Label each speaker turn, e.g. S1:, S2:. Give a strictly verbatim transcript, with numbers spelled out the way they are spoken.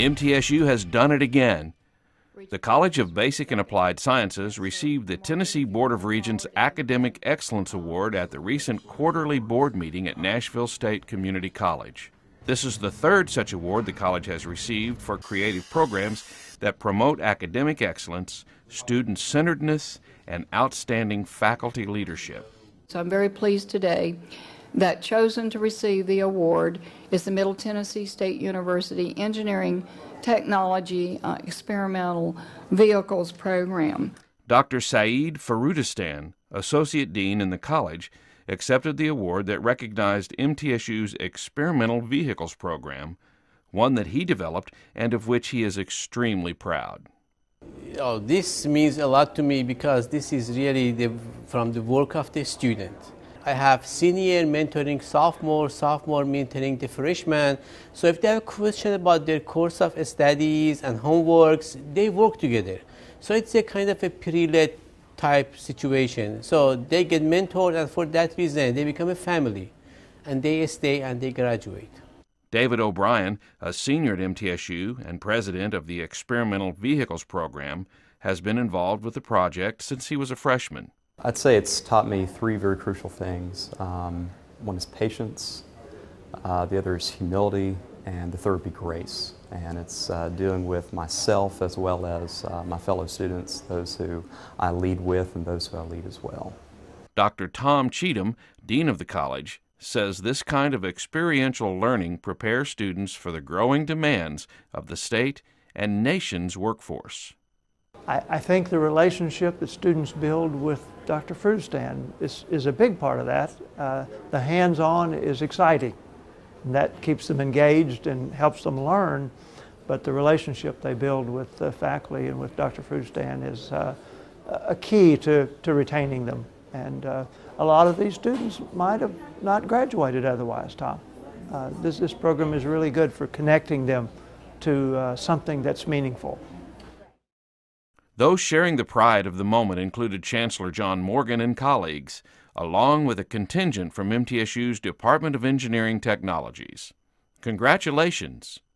S1: M T S U has done it again. The College of Basic and Applied Sciences received the Tennessee Board of Regents Academic Excellence Award at the recent quarterly board meeting at Nashville State Community College. This is the third such award the college has received for creative programs that promote academic excellence, student-centeredness, and outstanding faculty leadership.
S2: So I'm very pleased today that chosen to receive the award is the Middle Tennessee State University Engineering Technology uh, Experimental Vehicles Program.
S1: Doctor Saeed Farudistan, Associate Dean in the college, accepted the award that recognized M T S U's Experimental Vehicles Program, one that he developed and of which he is extremely proud.
S3: Oh, this means a lot to me because this is really the, from the work of the student. I have senior mentoring sophomore, sophomore mentoring the freshman. So if they have a question about their course of studies and homeworks, they work together. So it's a kind of a pre-led type situation. So they get mentored, and for that reason, they become a family, and they stay and they graduate.
S1: David O'Brien, a senior at M T S U and president of the Experimental Vehicles Program, has been involved with the project since he was a freshman.
S4: I'd say it's taught me three very crucial things. Um, one is patience, uh, the other is humility, and the third would be grace. And it's uh, dealing with myself as well as uh, my fellow students, those who I lead with and those who I lead as well.
S1: Doctor Tom Cheatham, dean of the college, says this kind of experiential learning prepares students for the growing demands of the state and nation's workforce.
S5: I, I think the relationship that students build with Doctor Frustan is, is a big part of that. Uh, the hands-on is exciting, and that keeps them engaged and helps them learn, but the relationship they build with the faculty and with Doctor Frustan is uh, a key to, to retaining them. And uh, a lot of these students might have not graduated otherwise, Tom. Uh, this, this program is really good for connecting them to uh, something that's meaningful.
S1: Those sharing the pride of the moment included Chancellor John Morgan and colleagues, along with a contingent from M T S U's Department of Engineering Technologies. Congratulations!